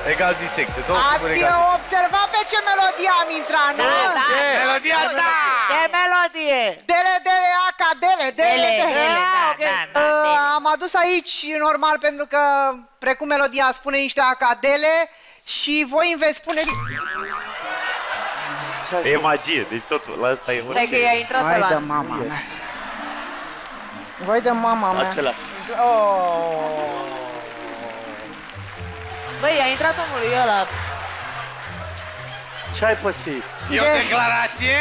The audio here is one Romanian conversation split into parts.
Egal disecție. Ați observat pe ce melodie am intrat, nu? Da. Melodia ta! Ce melodie! Dele, dele, aca, dele, dele, dele. Da. Am adus aici, normal, pentru că, precum melodia spune niște acadele, și voi îmi veți spune... E magie, deci totul, la asta e orice. Hai că i-a intrat Vai ăla. de mama mea. Vai de mama mea. Acela. Băi, a intrat omului ăla. Ce ai pățit? E o declarație?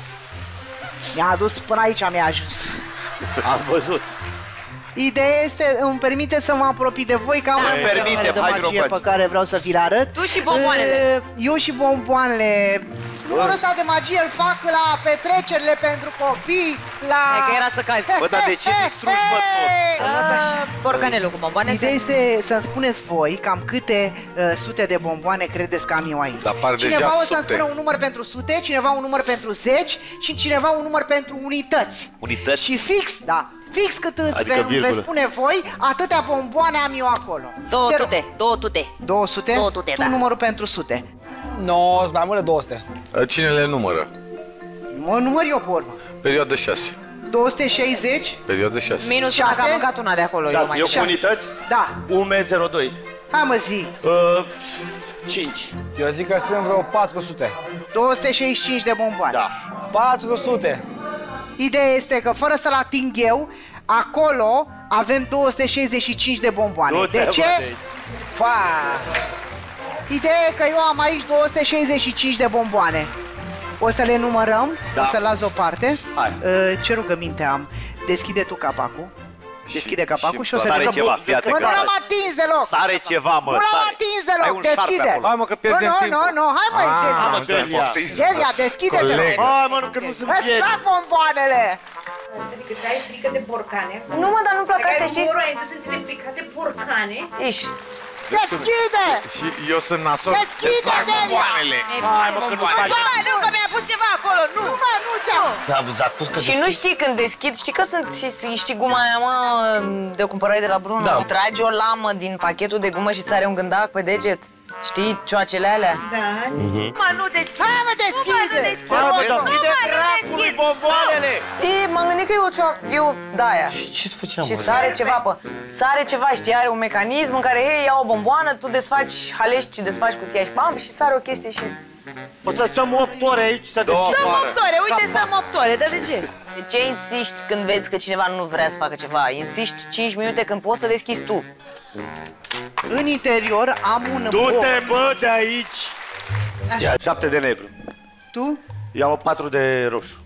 Mi-a adus până aici, mi-a ajuns. Am văzut. Ideea este, îmi permite să mă apropii de voi, că am mai multe numere de magie pe care vreau să vi le arăt. Tu și bomboanele. Eu și bomboanele. Numărul ăsta de magie îl fac la petrecerile pentru copii, la... Hai că era să cazi. Bă, dar de ce distrugi, bă, tot? Borcanelul cu bomboane. Ideea este să-mi spuneți voi cam câte sute de bomboane credeți că am eu aici. Dar par Cineva deja o să-mi sute. spună un număr pentru sute, cineva un număr pentru zeci și cineva un număr pentru unități. Unități? Și fix, da, fix cât îți Adică veți virgulă. spune voi, atâtea bomboane am eu acolo. 200. 200? 200, Tu da. numărul pentru sute. No, sunt mai mult de 200. Cine le numără? Mă număr eu pe urmă. Perioadă 6. 260? Perioadă 6. Minus una, că am 6? mâncat una de acolo. Eu mai Eu cu unități? Da. 1,02 m. Hai mă zi. 5. Eu zic că sunt vreo 400. 265 de bomboane. Da. 400. Ideea este că fără să-l ating eu, acolo avem 265 de bomboane. De ce? Fa! Ideea e că eu am aici 265 de bomboane. O să le numărăm, Da. o să las o parte. Hai. Ce rugăminte am? Deschide tu capacul. Deschide capacul și o să sare vedem. ceva, fii atent. Bă, nu l-am atins deloc. Sare ceva, mă. Nu l-am sare. atins Ai deloc. un șarpe Deschide. acolo. Hai, mă, că pierdem Nu, timpul. nu, hai mai mă, Delia. Delia. Delia, deschide-te. Coleg. Hai, mă, că nu sunt Îți pieni. plac bomboanele. Adică ai frică de borcane? Nu mă, dar nu-mi plac astea, știi? ai dus între frică de borcane? Ești. Deschide! Și eu sunt nasol. Deschide, Îți plac Delia. bomboanele. Hai, mă, că nu faci. Nu, că mi-a pus ceva acolo, nu! Nu, mă, nu ți-am. Da, zacus că Și nu știi când deschid, știi că sunt, știi guma aia, mă, de o cumpărare de la Bruno? Da. Tragi o lamă din pachetul de gumă și sare un gândac pe deget. Știi, cioacele alea? Mă, nu deschid! Hai, mă, deschide! Hai, mă, deschide dracului bomboanele! E, m-am gândit că e o cioacă, eu, da-aia. Ce-ți făceam, Și mă? sare ceva, sare ceva, știi, are un mecanism în care, hei, ia o bomboană, tu desfaci, halești și desfaci cutia și bam, și sare o chestie și... O să stăm 8 ore aici să deschidem. Stăm 8 ore, uite, stăm 8 ore, dar de ce? De ce insiști când vezi că cineva nu vrea să facă ceva? Insiști 5 minute când poți să deschizi tu. În interior am un Du-te, bă, de aici! 7 de negru. Tu? Iau 4 de roșu.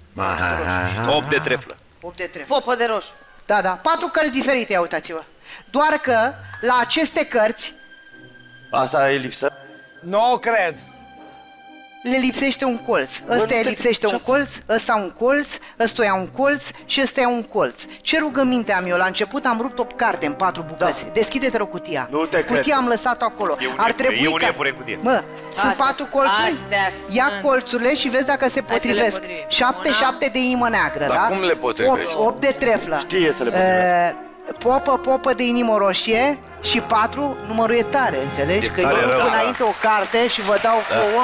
8 de treflă. 8 de trei. Popă de roșu. Da, da. 4 cărți diferite, ia uitați-vă. Doar că la aceste cărți Asta e lipsă. Nu cred. le lipsește un colț. Ăsta îi lipsește un colț, ăsta un colț, ăsta ia un colț și ăsta ia un colț. Ce rugăminte am eu? La început am rupt o carte în 4 bucăți. Deschide-te rog cutia. Nu te cred. Cutia am lăsat-o acolo. Ar trebui e un ca... iepure în cutie. Mă, sunt Astea 4 sunt. colțuri. Astea Ia sunt. colțurile și vezi dacă se Hai să le potrivesc. potrivim. 7, Una. 7 de inimă neagră, Dar da? cum le potrivești? 8 de treflă. Știe să le potrivească. Popă de inimă roșie și 4, numărul e tare, înțelegi? E Că tare eu rău, rup da. înainte o carte și vă dau fouă.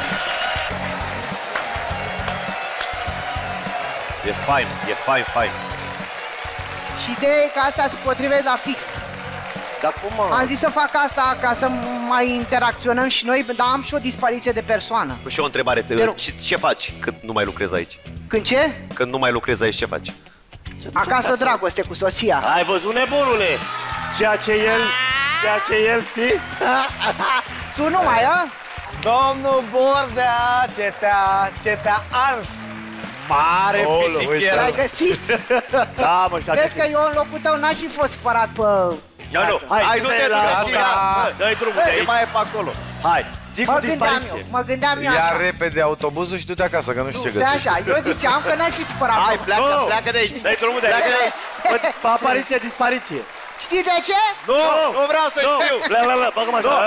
E fain, e fain, fain. Și ideea e că asta se potrivesc la fix. Dar cum, mă? Am zis să fac asta ca să mai interacționăm și noi, dar am și o dispariție de persoană. Și o întrebare, rog. ce faci când nu mai lucrezi aici? Când ce? Când nu mai lucrezi aici, ce faci? Acasă dragoste cu soția. Ai văzut, nebunule? Ceea ce el, știi? Tu nu mai, a? Domnul Bordea, ce te-a ars. Mare pisichier. L-ai găsit? Da, mă, și Vezi că eu în locul tău n-aș fi fost supărat pe... Nu, hai, du-te la asta. Dă-i drumul de Ce aici. mai e pe acolo? Hai, zi cu Mă gândeam eu, dispariție. mă gândeam eu Ia așa. repede autobuzul și du-te acasă, că nu știu ce Stai găsești. așa, eu ziceam că n-aș fi supărat. Hai, pleacă, Nu. pleacă de aici. Dă-i drumul de Pleacă de aici. aici. Fă apariție, dispariție. Știi de ce? Nu vreau să știu. La, bagă-mă așa.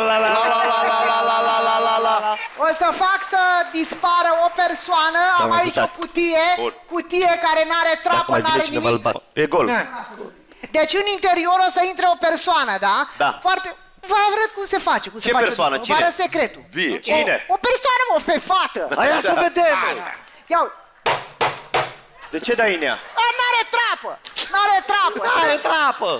La. O să fac să dispară o persoană, am aici o cutie, Bun. cutie care n-are trapă, n-are nimic. E gol. Deci în interior o să intre o persoană, da? Da. Foarte, vă arăt cum se face. Cum Ce se face. persoană? Vă Cine? arăt secretul. Vie. Cine? O persoană, mă, pe fată. Aia să vedem! Ia, De ce dai în ea? n-are trapă. N-are trapă. Are trapă!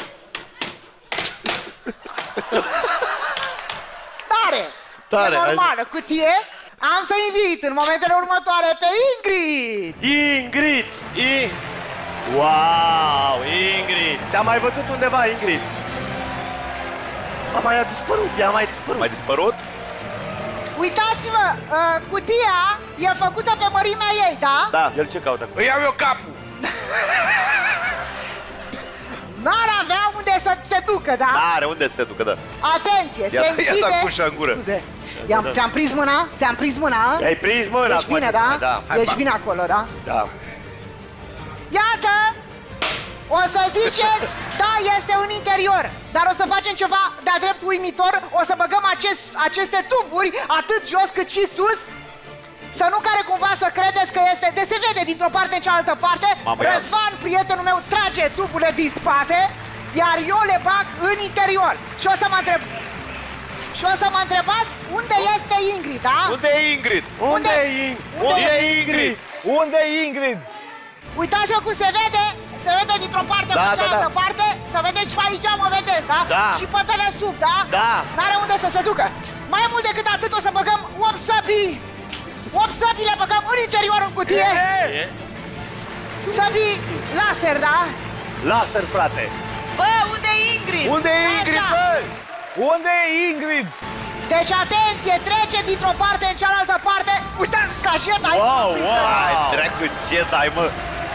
Tare. Tare, E normală, cutie. Am să invit în momentele următoare pe Ingrid. Ingrid! Wow, Ingrid! Te-am mai văzut undeva, Ingrid? Mai a dispărut, ea mai dispărut. Mai dispărut? Uitați-vă, cutia e făcută pe mărimea ei, da? Da, el ce caută acolo? Îi iau eu capul. N-ar avea unde să se ducă, da? Are unde se ducă, da. Atenție, se Ia închide. dat cușa în gură. Scuze. Ți-am prins mâna? Ți-am prins mâna? I-ai prins mâna? Ești bine, da? Da. Ești bine acolo, da? Da. Iată! O să ziceți, da, este în interior, dar o să facem ceva de-a drept uimitor. O să băgăm aceste tuburi atât jos cât și sus, să nu care cumva să credeți că este... De se vede dintr-o parte în cealaltă parte. Mamă, ia. Răzvan, prietenul meu, trage tuburile din spate, iar eu le bag în interior. Și o să mă întreb... Și o să mă întrebați unde este Ingrid, da? Unde e Ingrid? Unde e Ingrid? Unde e Ingrid? Unde e Ingrid? Uitați-vă cum se vede. Se vede dintr-o parte Da, în da, cealaltă da. parte. Să vedeți și pe aici mă vedeți, da? Da. Și pe dedesubt, da? Da. N-are unde să se ducă. Mai mult decât atât o să băgăm 8 săbii. 8 săbii le băgăm în interior în cutie. Săbii laser, da? Laser, frate! Bă, unde e Ingrid? Unde e Ingrid, Așa. bă? Unde e Ingrid? Deci atenție, trece dintr-o parte în cealaltă parte. Uite, ca jeta. Wow, wow! Ai, dracu, ce dai, mă?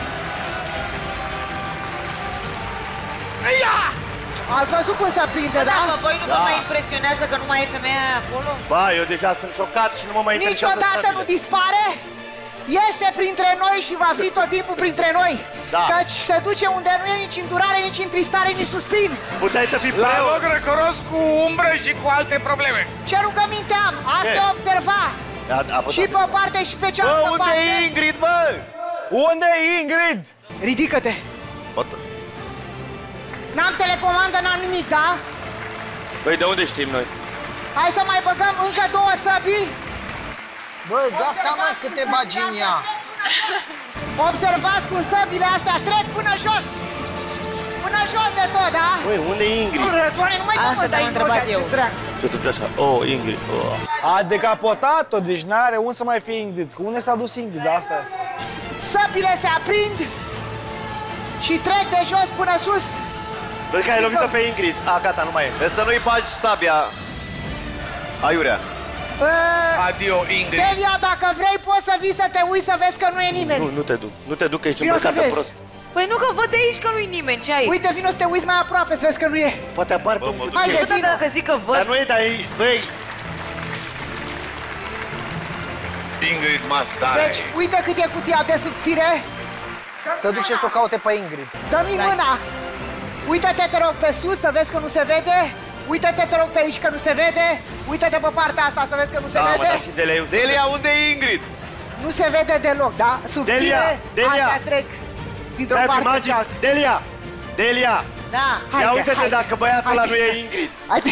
Ați văzut cum se prinde, da? Dacă voi nu vă mai impresionează că nu mai e femeia aia acolo? Ba, eu deja sunt șocat și nu mă mai interesează Niciodată nu săbile. dispare. Este printre noi și va fi tot timpul printre noi. Da. Căci se duce unde nu e nici îndurare, nici întristare, nici suspin. Puteai să fii La preot. loc răcoros cu umbră și cu alte probleme. Ce rugăminte am? A Ce? se observa. Și pe o parte și pe Bă, cealaltă unde parte. e Ingrid, bă? Unde e Ingrid? Ridică-te. Bătă. N-am telecomandă, n-am nimic, da? Păi de unde știm noi? Hai să mai băgăm încă 2 săbii. Bă, da seama câte bagi în ea. Observați cum săbile astea trec până jos. Până jos de tot, da? Băi, unde e Nu, Ingrid? Răzvane, nu mai Asta dă, mă, te-am dai întrebat noga, eu. ce drag. Ce întâmplă așa? Oh, Ingrid. Oh. A decapotat-o, deci n-are unde să mai fie Ingrid. Că unde s-a dus Ingrid asta? Săbile se aprind și trec de jos până sus. Vezi că ai lovit-o pe Ingrid. A, gata, nu mai e. Vezi să nu-i bagi sabia. Aiurea. Adio, Ingrid. Delia, dacă vrei, poți să vii să te uiți să vezi că nu e nimeni. Nu, nu te duc. Nu te duc, că ești Vino să îmbrăcată vezi. prost. Păi nu, că văd de aici că nu-i nimeni, ce ai? Uite, vino să te uiți mai aproape, să vezi că nu e. Poate apar Bă, tu. mă duc Haide, eu. Tot vino. dacă zic că Dar văd. nu e, dar e... Băi, Ingrid must die. Deci, uite cât e cutia de subțire. Să duce să o caute pe Ingrid. Dă-mi mâna. Uită-te, te rog, pe sus să vezi că nu se vede. Uită-te, te rog, pe aici că nu se vede. Uită-te pe partea asta să vezi că nu se da, mă, vede. dar și de lei. Delia, unde e Ingrid? Nu se vede deloc, da? Subțire, Delia, Delia. astea trec dintr-o Stai, parte în imagine. cealaltă. Delia! Delia! Da. Ia uite-te dacă băiatul ăla nu e Ingrid. Haide.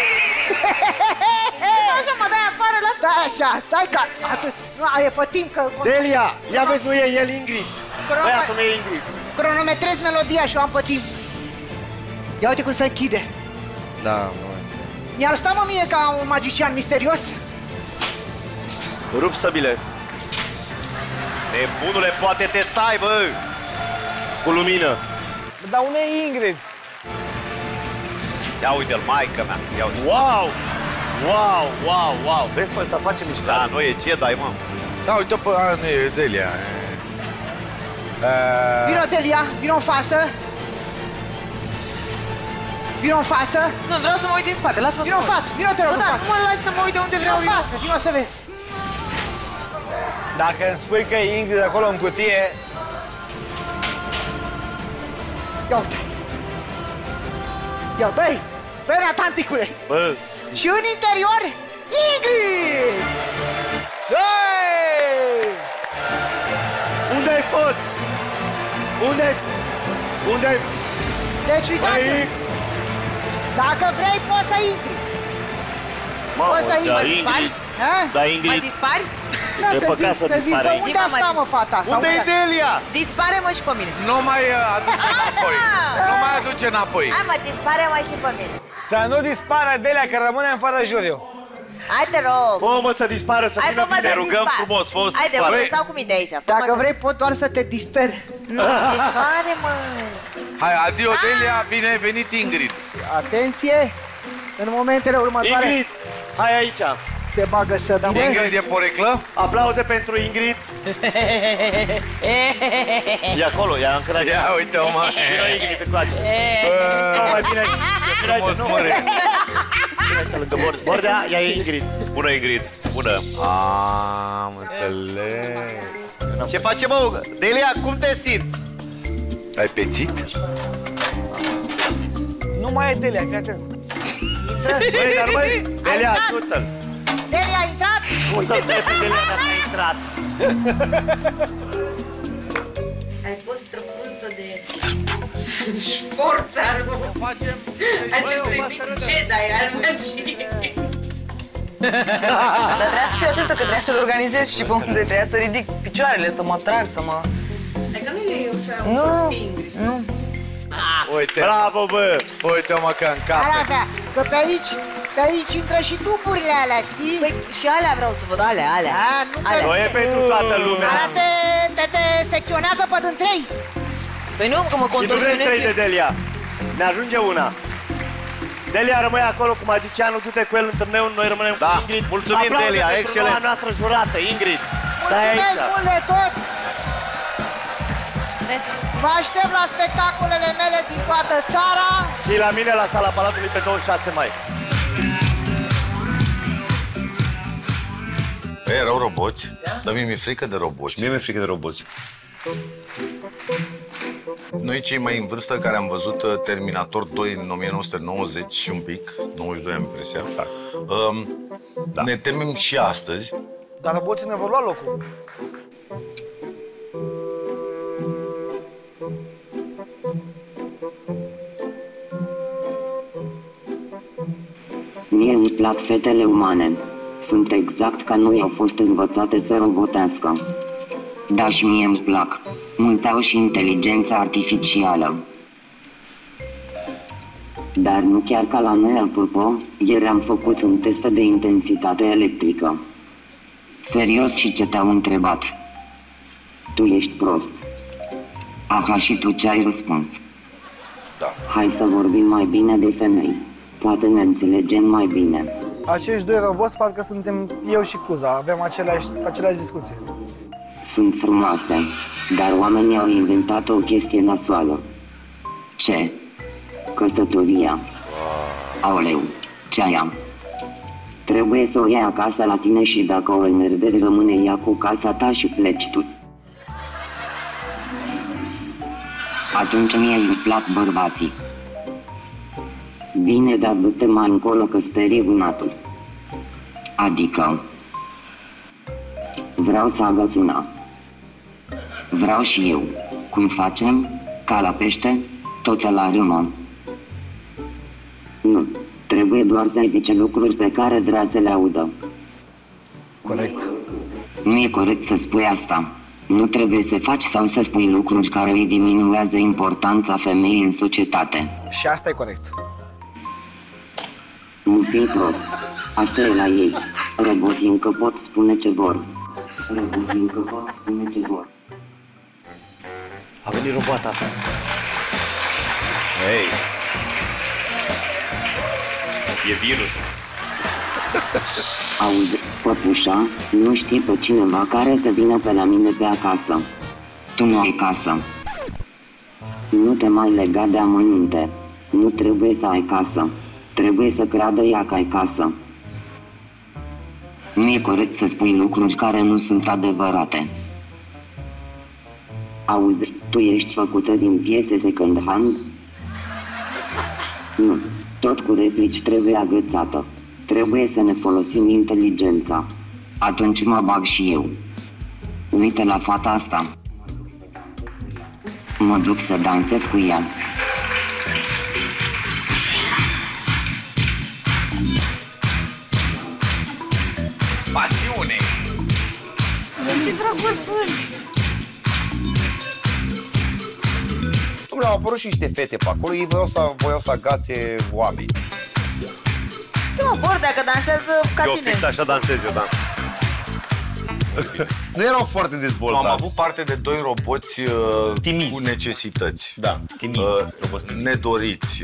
Așa, mă dai afară, lasă. Stai așa, stai ca... Atât. Nu, e pe timp că... Delia! Ia vezi, nu e el Ingrid. Băiatul nu e Ingrid. Cronometrez melodia și o am pe timp. Ia uite cum se închide. Da, mă. Mi-ar sta, mă, mie ca un magician misterios? Rup săbile. Nebunule, poate te tai, bă! Cu lumină. Dar unde e Ingrid? Ia uite-l, maică mea. Ia uite. Wow! Wow, wow, wow. Vezi, păi, să facem mișcare. Da, nu e Jedi, mă. Da, uite-o pe... A, nu e Delia. Vino, Delia, vino în față. Vino în față. Nu, vreau să mă uit din spate, lasă-mă să Vino în mă uit. față, vino, te rog, Bă, în da, față. nu mă lași să mă uit de unde Vino vreau în eu. față, vino să vezi. Dacă îmi spui că e Ingrid acolo în cutie, Ia uite. Ia, băi, băi, tanticule. Bă, Și în interior, Ingrid! Hei! unde ai fost? Unde ai... Unde ai... Deci, uitați, Băi, Dacă vrei, poți să intri. Mamă, Poți să da, intri. Ingrid. Ha? Da, Mai Ingrid. dispari? Da, E să păcat zici, să să zici, dispare. bă, unde Zi-mă, asta, mă, fata asta? Unde e Delia? Dispare-mă și pe mine. Nu mai aduce înapoi. Nu mai aduce înapoi. Hai mă, dispare-mă și pe mine. Să nu dispară Delia, că rămânem fără juriu. Hai te rog. Fă mă să dispară, să Hai vină fă mă bine. să rugăm dispar. frumos, fă-o să Haide, dispară. mă, stau cu minte aici. Fă-mă Dacă să- vrei, pot doar să te disper. Nu, dispare-mă. Hai, adio Delia, bine ai venit Ingrid. Atenție! În momentele următoare Ingrid, hai aici. se bagă să bine. Ingrid e poreclă? Aplauze pentru Ingrid. E acolo, e încă la Ia uite-o, mă. Vino Ingrid, îți place. Nu, mai bine. Vino aici, Frumos, nu. măre. Vino aici lângă Bordea, ea e Ingrid. Bună, Ingrid. Bună. Am înțeles. Ce face, mă? Delia, cum te simți? Ai pețit? Nu mai e Delia, fii atent. Băi, dar băi, Delia, ajută-l. Delia a intrat? Cum să-l trebuie Delia dacă a intrat? Ai fost străpunză de forța acestui mic Jedi al magii. Dar trebuia să fiu atentă, că trebuia să-l organizez, știi cum? Trebuia să ridic picioarele, să mă trag, să mă... Adică nu e ușa, Nu. Uite, Bravo, bă. uite-mă că în cap. Alea, că pe aici intră și tuburile alea, știi? Păi și alea vreau să văd, alea. A, nu te... Nu e pentru toată lumea. Alea te secționează pe din trei. Păi nu, că mă Și nu vrem contorsionez. 3 de Delia. Ne ajunge una. Delia rămâi acolo, cum a zis Anu, du-te cu el în turneu, noi rămânem Da, cu Ingrid. mulțumim, Aplauze Delia, pentru excelent. noua noastră jurată, Ingrid. Stai Mulțumesc aici. mult de tot! Vă aștept la spectacolele mele din toată țara. Și la mine la Sala Palatului pe 26 mai. Erau roboți, dar mie mi-e frică de roboți. Mie mi-e frică de roboți. Noi cei mai în vârstă care am văzut Terminator 2 în 1990 și un pic, 92 am impresia. Exact. Ne temem și astăzi. Dar roboții ne vor lua locul. Mie îmi plac fetele umane. Sunt exact ca noi, au fost învățate să robotească. Da, și mie îmi plac. Multe au și inteligența artificială. Dar nu chiar ca la noi, apropo, ieri am făcut un test de intensitate electrică. Serios, și ce te-au întrebat? Tu ești prost. Aha, și tu ce ai răspuns? Da. Hai să vorbim mai bine de femei. Poate ne înțelegem mai bine. Acești doi roboți parcă suntem eu și Cuza, avem aceleași discuții. Sunt frumoase, dar oamenii au inventat o chestie nasoală. Ce? Căsătoria. Aoleu, ce aia? Trebuie să o iei acasă la tine și dacă o enervezi, rămâne ea cu casa ta și pleci tu. Atunci mie îmi plac bărbații. Bine, dar du-te mai încolo că sperie vânatul. Adică... Vreau să agați una. Vreau și eu. Cum facem? Ca la pește? Tot la râmă. Nu. Trebuie doar să-i zice lucruri pe care vrea să le audă. Corect. Nu e corect să spui asta. Nu trebuie să faci sau să spui lucruri care îi diminuează importanța femeii în societate. Și asta e corect. Nu fi prost. Asta e la ei. Roboții încă pot spune ce vor. Roboții încă pot spune ce vor. A venit roboata. Hei. E virus. Auzi, păpușa, nu știi pe cineva care să vină pe la mine pe acasă. Tu nu ai casă. Nu te mai lega de amănunte. Nu trebuie să ai casă. Trebuie să creadă ea că ai casă. Nu e corect să spui lucruri care nu sunt adevărate. Auzi, tu ești făcută din piese second hand? Nu, tot cu replici trebuie agățată. Trebuie să ne folosim inteligența. Atunci mă bag și eu. Uite la fata asta. Mă duc să dansez cu ea. Ce drăguț sunt! Dom'le, au apărut și niște fete pe acolo, ei voiau să agațe oameni. Nu, Bor, dacă dansează ca Eu tine. fix așa dansez eu, da. Nu erau foarte dezvoltați. Am avut parte de doi roboți timizi, cu necesități. Da, timizi. Nedoriți.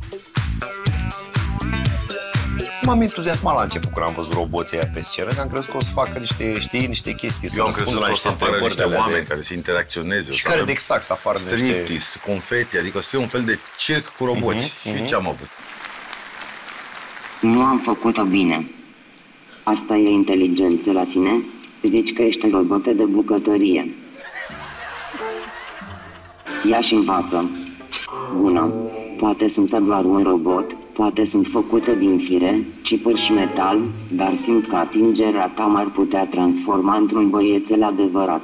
M-am entuziasmat la început când am văzut roboții aia pe scenă, că am crezut că o să facă niște chestii. Eu am crezut că o să apară niște oameni care să interacționeze. Și care exact să apară striptease, confeti, adică o să fie un fel de circ cu roboți. Și ce am avut? Nu am făcut-o bine. Asta e inteligență la tine? Zici că ești robotă de bucătărie. Ia și învață. Bună. Poate sunt doar un robot, poate sunt făcute din fire, chipuri și metal, dar simt că atingerea ta m-ar putea transforma într-un băiețel adevărat.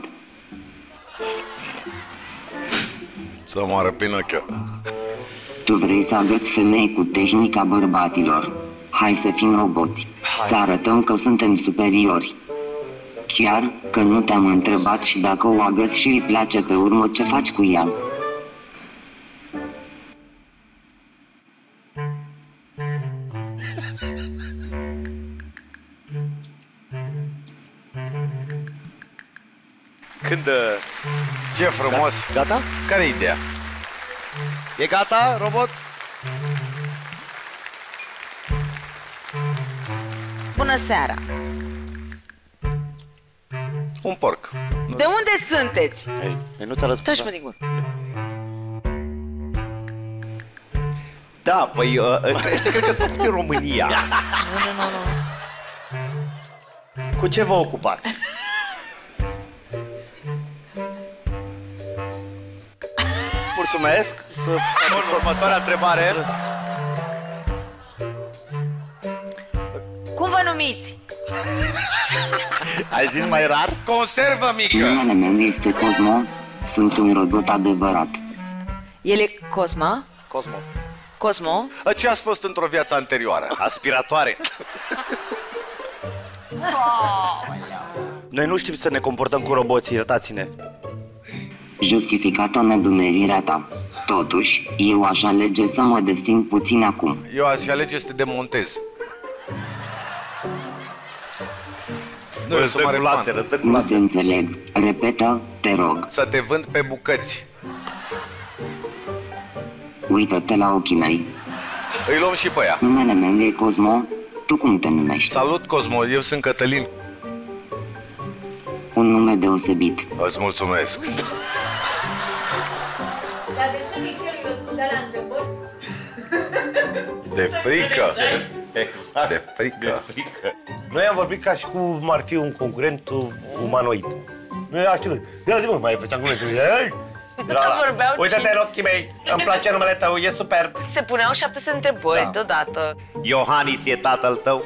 Să moară Pinocchio. Tu vrei să agăți femei cu tehnica bărbatilor. Hai să fim roboți. Să arătăm că suntem superiori. Chiar că nu te-am întrebat și dacă o agăți și îi place pe urmă, ce faci cu ea? Când... Ce frumos! Gata? Care e ideea? E gata, roboți? Bună seara! Un porc. De unde sunteți? Nu ți arăt. Taci-mă din gură. Da, păi, ăștia cred că sunt făcuți în România. Nu. Cu ce vă ocupați? Mulțumesc. Următoarea întrebare. Cum vă numiți? Ai zis mai rar? Conservă mică! Numele meu este Cosmo. Sunt un robot adevărat. El e Cosma? Cosmo. Cosmo? Ce ați fost într-o viață anterioară? Aspiratoare. Noi nu știm să ne comportăm cu roboții, iertați-ne. Justificată nedumerirea ta. Totuși, eu aș alege să mă desting puțin acum. Eu aș alege să te demontez. Nu, Îți dă cu laser, îți dă cu Nu laser. te înțeleg. Repetă, te rog. Să te vând pe bucăți. Uită-te la ochii mei. Îi luăm și pe ea. Numele meu e Cosmo. Tu cum te numești? Salut, Cosmo, eu sunt Cătălin. Un nume deosebit. Îți mulțumesc. Dar de ce Michel îi răspundea la întrebări? De frică. Exact. De frică. Noi am vorbit ca și cum ar fi un concurent umanoid. Noi acționăm. Ia zi, mă, mai făceam cuvântul. Vorbeau Uite-te în ochii mei, îmi place numele tău, e superb. Se puneau 700 întrebări deodată. Iohannis e tatăl tău.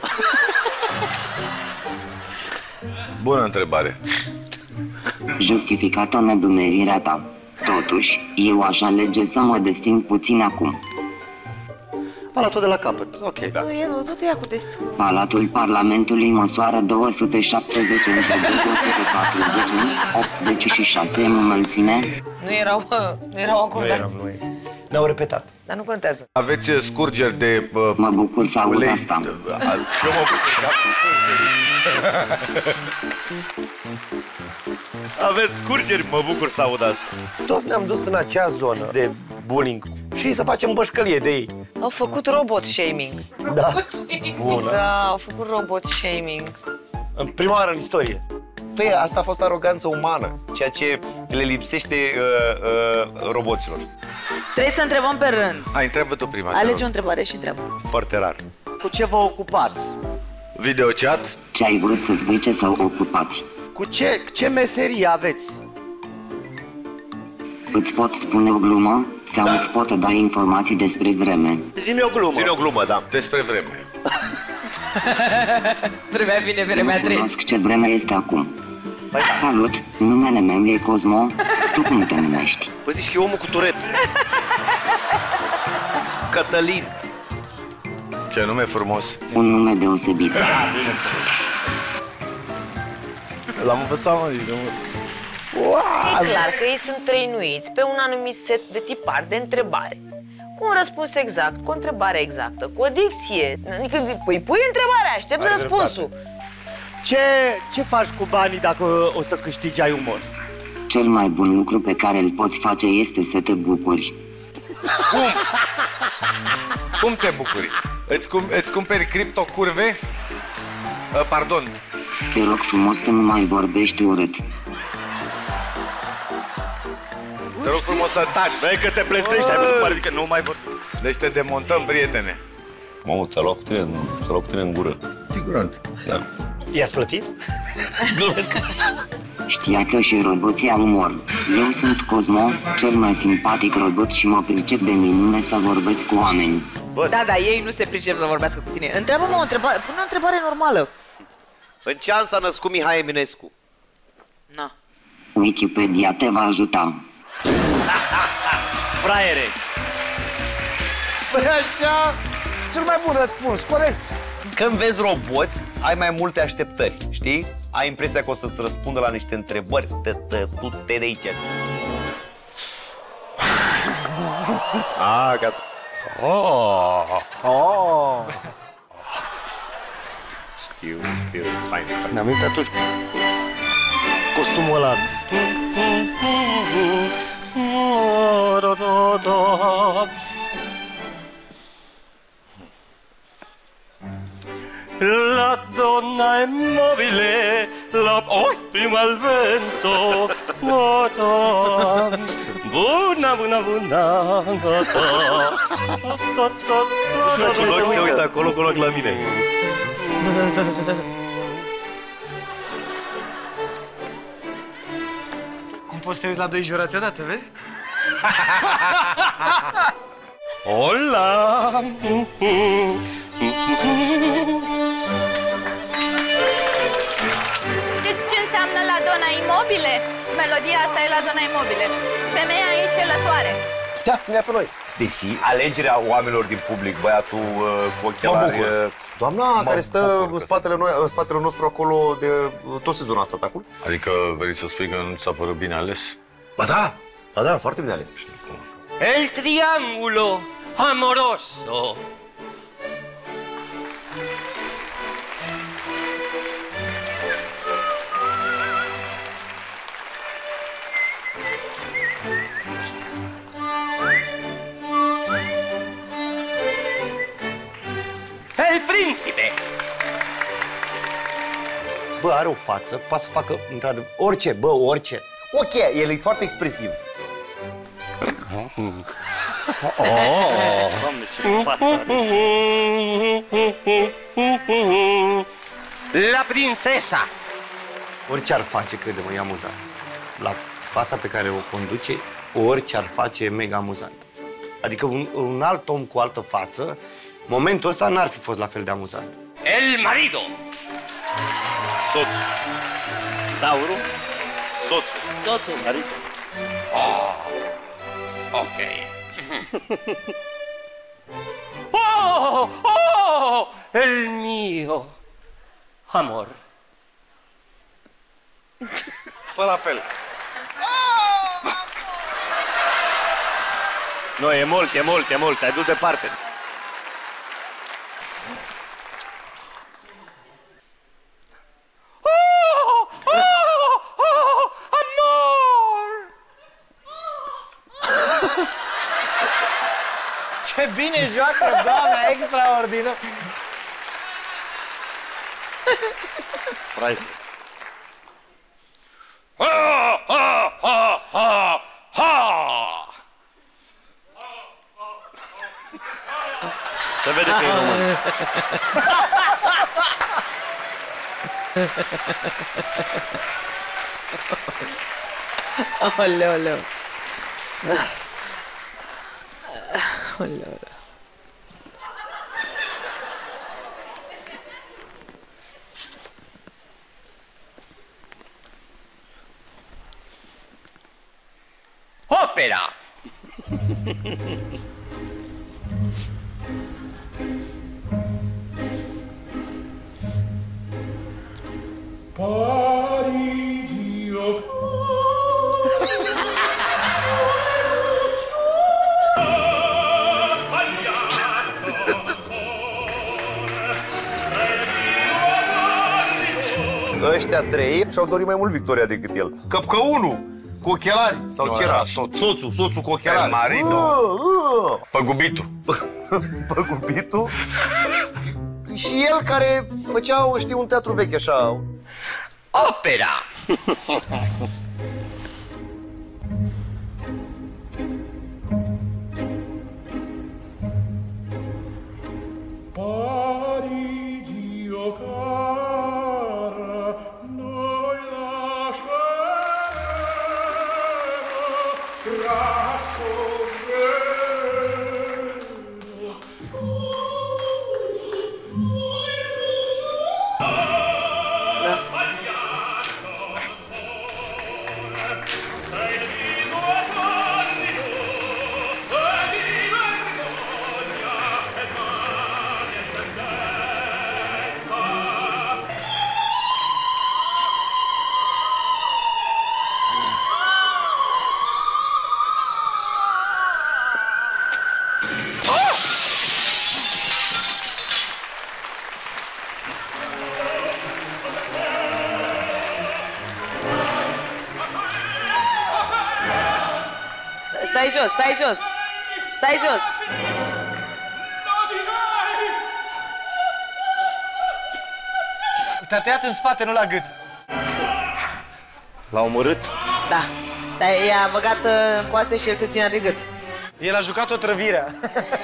Bună întrebare. Justificată nedumerirea ta. Totuși, eu aș alege să mă desting puțin acum. A luat-o de la capăt, ok. Da. Nu, tot ia cu destul. Palatul Parlamentului măsoară 270 între 240 86 în înălțime. Nu erau acordați. Ne-au repetat. Dar nu contează. Aveți scurgeri de... Mă bucur să aud ulei. asta. Și eu mă bucur că am scurgeri. Aveți scurgeri, mă bucur să aud asta. Toți ne-am dus în acea zonă de bullying și să facem bășcălie de ei. Au făcut robot shaming. Da. Bună. Da, au făcut robot shaming. În prima oară în istorie. Păi asta a fost aroganță umană, ceea ce le lipsește roboților. Trebuie să întrebăm pe rând. Hai, întreabă tu prima. Alege o întrebare și întreabă. Foarte rar. Cu ce vă ocupați? Videochat? Ce ai vrut să spui, ce să ocupați? Cu ce meserie aveți? Îți pot spune o glumă sau îți pot da informații despre vreme? Zi-mi o glumă. Zi-mi o glumă, da. Despre vreme. Vremea vine, vremea Nu trece. cunosc ce vreme este acum. Salut, numele meu e Cosmo. Tu cum te numești? Păi zici că e omul cu turet. Cătălin. Ce nume frumos. Un nume deosebit. L-am învățat, mă, zic, E clar că ei sunt trăinuiți pe un anumit set de tipar de întrebare. Cu un răspuns exact, cu o întrebare exactă, cu o dicție. Adică pui întrebarea, aștepți răspunsul. Ce faci cu banii dacă o să câștigi ai umor? Cel mai bun lucru pe care îl poți face este să te bucuri. Cum te bucuri? Îți cumperi criptocurve? Pardon. Te rog frumos să nu mai vorbești urât. Te rog frumos să taci. Vei că te plătești, ai văzut, pare că nu mai vorbi. Deci te demontăm, prietene. Mamă, ți-a luat cu tine în gură. Figurant. Da. I-ați plătit? Știa că și roboții au umor. Eu sunt Cosmo, cel mai simpatic robot și mă pricep de minune să vorbesc cu oameni. Da, ei nu se pricep să vorbească cu tine. Întreabă-mă o întrebare, pune o întrebare normală. În ce an s-a născut Mihai Eminescu? Na. Wikipedia te va ajuta. Fraiere! Păi așa, cel mai bun răspuns, corect. Când vezi roboți, ai mai multe așteptări, știi? Ai impresia că o să-ți răspundă la niște întrebări. Du-te de aici. Gata. Știu, fain. Ne-am uitat atunci cu costumul ăla. La donna immobile, prima al vento, buona. Ce loc se uită acolo, cu loc la mine. Cum poți să te uiți la doi jurați odată, vezi? Hola! Știți ce înseamnă la dona imobile? Melodia asta e la dona imobile. Femeia înșelătoare. Da, să ne ia pe noi. Deși alegerea oamenilor din public, băiatul cu ochelari, doamna care stă în spatele nostru acolo de tot sezonul asta, atacul. Adică vrei să spui că nu ți-a părut bine ales? Ba da, foarte bine ales. El triangulo amoroso. El principe. Bă, are o față, poate să facă într-adevăr orice, orice. Ok, el e foarte expresiv. Doamne, ce față are. La princesa. Orice ar face, crede-mă, e amuzant. La fața pe care o conduce, orice ar face e mega amuzant. Adică un alt om cu altă față, momentul ăsta n-ar fi fost la fel de amuzant. El marido. Soțul. Daurul. Soțul. Marido. Ok. El mio amor. Fă la fel. Nu, e mult, ai dus departe. Ce bine joacă, doamna, extraordinar! Right. Se vede că e român. Oleu. Oleu. Opera. Paris. ăștia trei și-au dorit mai mult victoria decât el. Căpcăunul cu ochelari, sau ce era? Soțul cu ochelari. El marido. Păgubitul. Păgubitul. Și el care făcea, știi, un teatru vechi așa. Opera! Parigi-o cara, noi lasceremo grasso Stai jos, stai jos! Stai jos! Te-a tăiat în spate, nu la gât. L-a omorât? Da. Dar i-a băgat în coaste și el se ținea de gât. El a jucat o trăvire.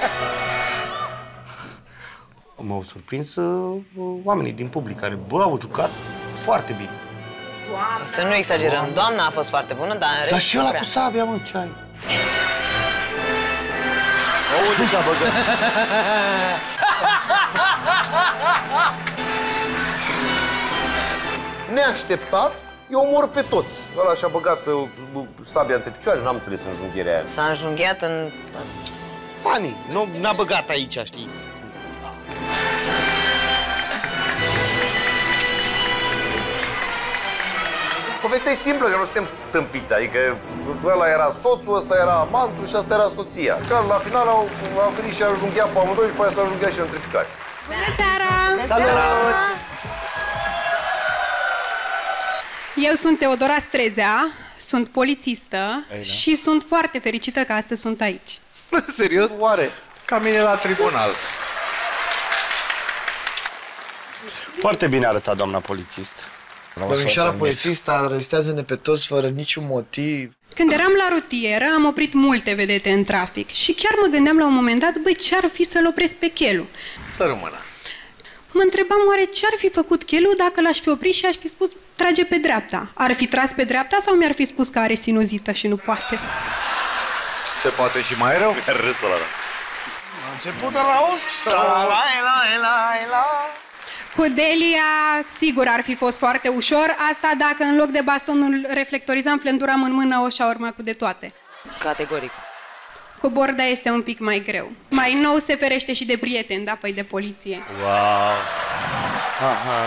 M-au surprins oamenii din public care, bă, au jucat foarte bine. Să nu exagerăm. Doamna a fost foarte bună, dar în rest... Dar și ăla cu sabia, mă, ce ai? Unde s-a băgat? Neașteptat, eu omor pe toți. Ăla și-a băgat sabia între picioare, n-am înțeles înjunghierea aia. S-a înjunghiat în... Funny, n-a băgat aici, știi? Povestea e simplă, că nu suntem tâmpiți, adică ăla era soțul, ăsta era amantul și asta era soția. Care la final au venit și a înjunghiat pe amândoi și pe aia s-a înjunghiat și între picioare. Bună seara! Salut! Eu sunt Teodora Strezea, sunt polițistă și sunt foarte fericită că astăzi sunt aici. Serios? Oare? Ca mine la tribunal. Foarte bine arătat, doamna polițist. Domnișoara polițistă arestează-ne pe toți fără niciun motiv. Când eram la rutieră, am oprit multe vedete în trafic și chiar mă gândeam la un moment dat, băi, ce-ar fi să-l opresc pe Chelu? Să rămână. Mă întrebam oare ce-ar fi făcut Chelu dacă l-aș fi oprit și aș fi spus, trage pe dreapta. Ar fi tras pe dreapta sau mi-ar fi spus că are sinuzită și nu poate? Se poate și mai rău? Râsul ăla. A început de la os. Cu Delia, sigur ar fi fost foarte ușor, asta dacă în loc de bastonul reflectorizant flenduram în mână o șaorma cu de toate. Categoric. Cu Borda este un pic mai greu. Mai nou se ferește și de prieteni, da, păi de poliție. Wow! Aha!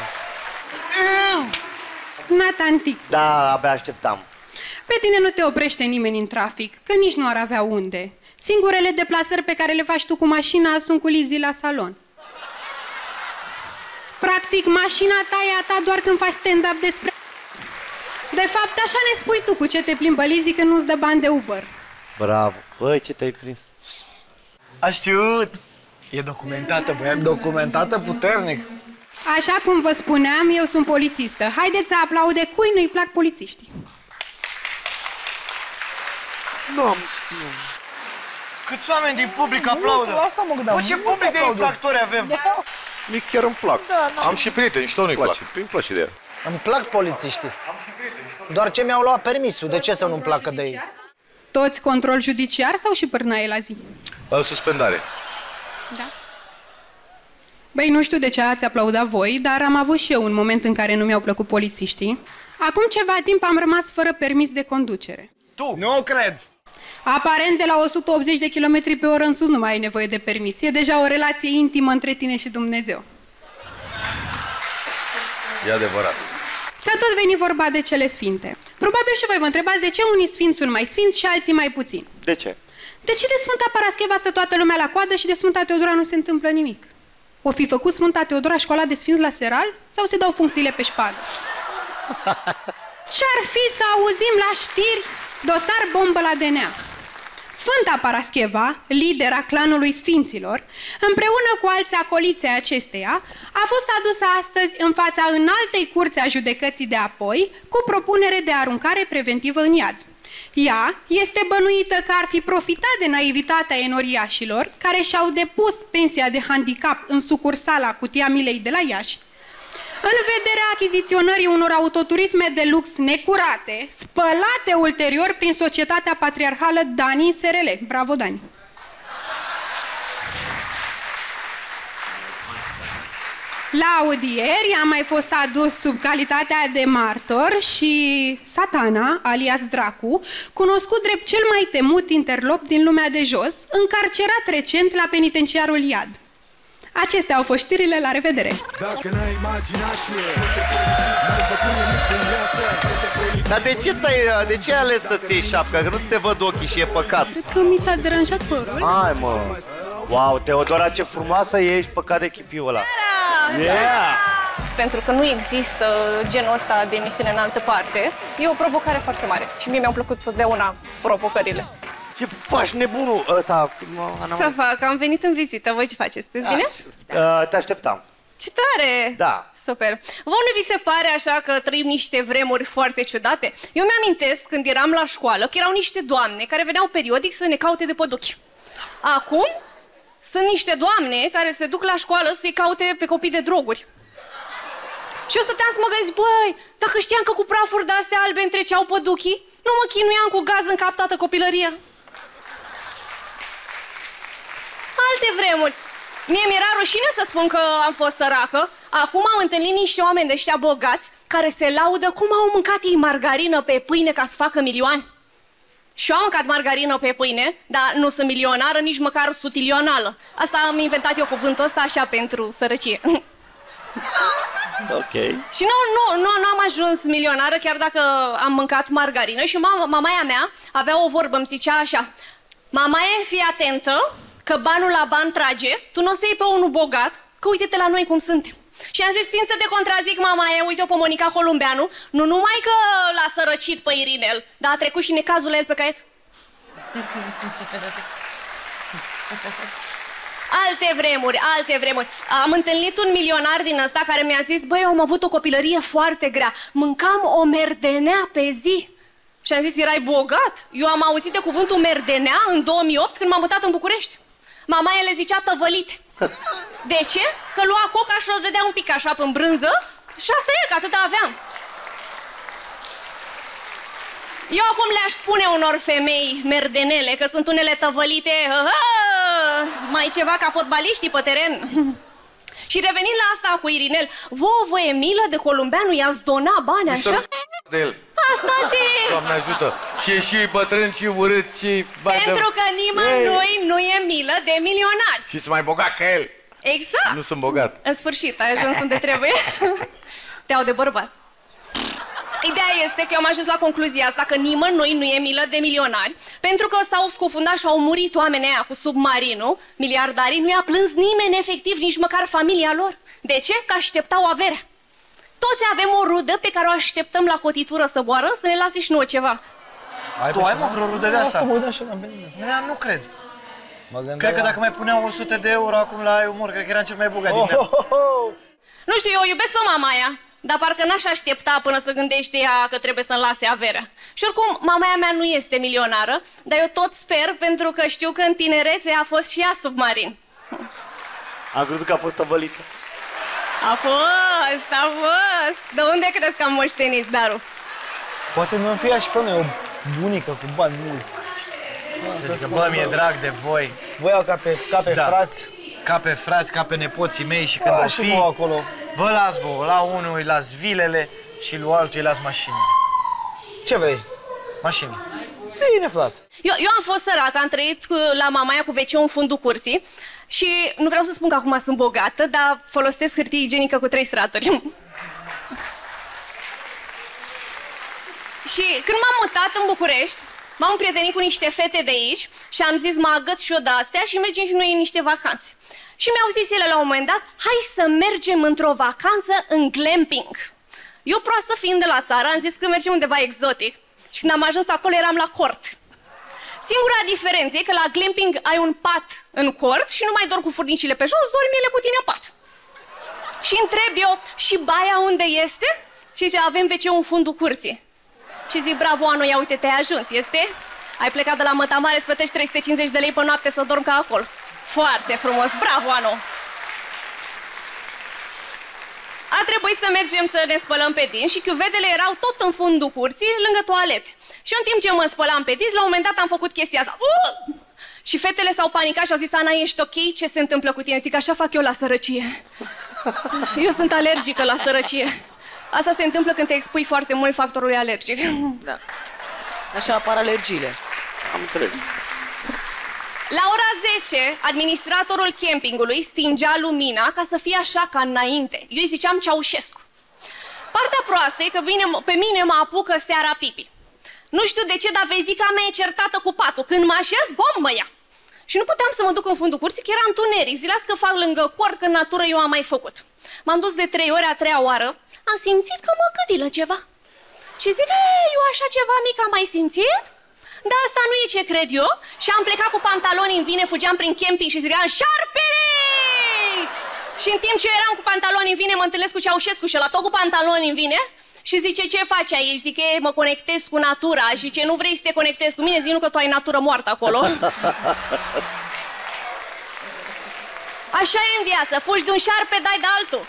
Natantic. Da, abia așteptam. Pe tine nu te oprește nimeni în trafic, că nici nu ar avea unde. Singurele deplasări pe care le faci tu cu mașina sunt cu Lizzy la salon. Practic, mașina ta e a ta doar când faci stand-up despre... De fapt, așa ne spui tu cu ce te plimbă Lizzy când nu-ți dă bani de Uber. Bravo! Băi, ce te-ai prins? A știut! E documentată, băiat, documentată puternic. Așa cum vă spuneam, eu sunt polițistă. Haideți să aplaude cui nu-i plac polițiștii. Nu. Câți oameni din public aplaudă? Asta mă gândeam. Bă, ce public de infractori avem? Mie chiar îmi plac. Am și prieteni, și tot nu-i place. Îmi place de el. Îmi plac polițiștii. Doar ce mi-au luat permisul, de ce să nu-mi placă de ei? Toți control judiciar sau și pârnaie la zi? Suspendare. Da. Băi, nu știu de ce ați aplaudat voi, dar am avut și eu un moment în care nu mi-au plăcut polițiștii. Acum ceva timp am rămas fără permis de conducere. Tu? Nu cred! Aparent, de la 180 de km pe oră în sus nu mai ai nevoie de permis. E deja o relație intimă între tine și Dumnezeu. E adevărat. Că tot veni vorba de cele sfinte. Probabil și voi vă întrebați de ce unii sfinți sunt mai sfinți și alții mai puțini. De ce? De ce de Sfânta Parascheva stă toată lumea la coadă și de Sfânta Teodora nu se întâmplă nimic? O fi făcut Sfânta Teodora școala de sfinți la Seral sau se dau funcțiile pe șpadă? Ce-ar fi să auzim la știri dosar bombă la DNA? Sfânta Parascheva, lidera clanului Sfinților, împreună cu alți acoliți ai acesteia, a fost adusă astăzi în fața înaltei curți a judecății de apoi, cu propunere de aruncare preventivă în iad. Ea este bănuită că ar fi profitat de naivitatea enoriașilor care și-au depus pensia de handicap în sucursala Cutia Milei de la Iași, în vederea achiziționării unor autoturisme de lux necurate, spălate ulterior prin societatea patriarhală Dani SRL. Bravo, Dani! La audieri a mai fost adus sub calitatea de martor și Satana, alias Dracu, cunoscut drept cel mai temut interlop din lumea de jos, încarcerat recent la penitenciarul Iad. Acestea au fost știrile, la revedere! Dacă n-ai imaginație, Dar de ce ai ales să-ți iei șapca? Că nu ți se văd ochii și e păcat. Cred că mi s-a deranjat părul. Hai, mă! Wow, Teodora, ce frumoasă ești, păcat de chipiul ăla. Yeah! Pentru că nu există genul ăsta de emisiune în altă parte, e o provocare foarte mare. Și mie mi-au plăcut totdeauna provocările. Ce faci, nebunul ăsta? Să fac, am venit în vizită. Voi ce faceți? Sunteți bine? Te așteptam. Ce tare! Da. Super. Vă nu vi se pare așa că trăim niște vremuri foarte ciudate? Eu mi-amintesc când eram la școală că erau niște doamne care veneau periodic să ne caute de păduchi. Acum sunt niște doamne care se duc la școală să-i caute pe copii de droguri. Și eu stăteam să mă gândesc, băi, dacă știam că cu prafuri de-astea albe întreceau păduchii, nu mă chinuiam cu gaz în cap toată copilăria. Alte vremuri. Mie mi-era rușine să spun că am fost săracă. Acum am întâlnit niște oameni de ăștia bogați care se laudă cum au mâncat ei margarină pe pâine ca să facă milioane. Și eu am mâncat margarină pe pâine, dar nu sunt milionară, nici măcar sutilională. Asta am inventat eu cuvântul ăsta așa pentru sărăcie. Ok. Și nu am ajuns milionară chiar dacă am mâncat margarină. Și mamaia mea avea o vorbă, îmi zicea așa: mamaie, fii atentă că banul la ban trage, tu nu o să iei pe unul bogat, că uite-te la noi cum suntem. Și am zis, țin să te contrazic, mamaie, uite-o pe Monica Columbeanu, nu numai că l-a sărăcit pe Irinel, dar a trecut și necazul la el pe caiet. Alte vremuri. Am întâlnit un milionar din ăsta care mi-a zis, băi, eu am avut o copilărie foarte grea, mâncam o merdenea pe zi. Și am zis, erai bogat? Eu am auzit de cuvântul merdenea în 2008 când m-am mutat în București. Mamaia le zicea tăvălite. De ce? Că lua coca și o dădea un pic așa pe brânză și asta e, că atâta aveam. Eu acum le-aș spune unor femei merdenele că sunt unele tăvălite, mai ceva ca fotbaliștii pe teren. Și revenind la asta cu Irinel, vă e milă de Columbeanu, i-ați dona bani așa? De el. Asta ți-e! Doamne ajută! Și e și bătrân și urât și... Pentru că nimănui nu e milă de milionari. Și sunt mai bogat ca el. Exact! Nu sunt bogat. În sfârșit, ai ajuns unde trebuie. Te-au de bărbat. Ideea este că eu am ajuns la concluzia asta, că nimănui nu e milă de milionari, pentru că s-au scufundat și au murit oamenii aia cu submarinul, miliardarii, nu i-a plâns nimeni efectiv, nici măcar familia lor. De ce? Că așteptau averea. Toți avem o rudă pe care o așteptăm la cotitură să boară, să ne lase și nouă ceva. Tu ai, mă, vreo rudă de asta? Nu cred. Cred că dacă mai puneau 100 de euro acum la umor, cred că eram cel mai bogat din mea. Nu știu, eu iubesc pe mama aia, dar parcă n-aș aștepta până să gândește ea că trebuie să-mi lase averea. Și oricum, mamaia mea nu este milionară, dar eu tot sper, pentru că știu că în tinerețe a fost și ea submarin. Am crezut că a fost tăvălită. A fost. De unde crezi că am moștenit darul? Poate nu am fi și pe noi o bunică cu bani mulți. Să zic că, bă, mi-e drag de voi. Voi au ca pe frați. Ca pe frați, ca pe nepoții mei și când o fi, acolo. Vă las vouă, la unul îi las vilele și lui altul îi las mașinile. Ce vrei? Mașini. Bine, frate. Eu am fost săracă, am trăit la mamaia cu vecinul în fundul curții și nu vreau să spun că acum sunt bogată, dar folosesc hârtie igienică cu 3 straturi. Și când m-am mutat în București, m-am împrietenit cu niște fete de aici și am zis, mă agăț și eu de astea și mergem și noi în niște vacanțe. Și mi-au zis ele la un moment dat, hai să mergem într-o vacanță în glamping. Eu proastă fiind de la țară, am zis că mergem undeva exotic. Și când am ajuns acolo eram la cort. Singura diferență e că la glamping ai un pat în cort și nu mai dormi cu furnicile pe jos, dormi ele cu tine în pat. Și întreb eu, și baia unde este? Și zice, avem WC-ul în fundul curții. Și zic, bravo, Ano, ia uite, te-ai ajuns, este? Ai plecat de la Mătamare, îți plătești 350 de lei pe noapte să dormi ca acolo. Foarte frumos, bravo, Ano! A trebuit să mergem să ne spălăm pe dinți și chiuvetele erau tot în fundul curții, lângă toalete. Și în timp ce mă spălam pe dinți, la un moment dat am făcut chestia asta. Și fetele s-au panicat și au zis, Ana, ești ok? Ce se întâmplă cu tine? Zic, așa fac eu la sărăcie. Eu sunt alergică la sărăcie. Asta se întâmplă când te expui foarte mult factorului alergic. Da. Așa apar alergiile. Am înțeles. La ora 10, administratorul campingului stingea lumina ca să fie așa ca înainte. Eu îi ziceam Ceaușescu. Partea proastă e că pe mine mă apucă seara pipi. Nu știu de ce, dar vezica mea e certată cu patul. Când mă așez, bom, mă ia. Și nu puteam să mă duc în fundul curții, că era întuneric. Zileați că fac lângă cort, că în natură eu am mai făcut. M-am dus de 3 ori, a 3-a oară, am simțit că mă gâdilă ceva. Și zic, eu așa ceva mic am mai simțit? Dar asta nu e ce cred eu. Și am plecat cu pantaloni în vine, fugeam prin camping și ziceam, șarpele! Și în timp ce eu eram cu pantaloni în vine, mă întâlnesc cu Ceaușescu și ăla tot cu pantaloni în vine. Și zice, ce faci aici? Zic, mă conectez cu natura. Și zice, nu vrei să te conectezi cu mine? Zic, nu, că tu ai natură moartă acolo. Așa e în viață, fugi de un șarpe, dai de altul.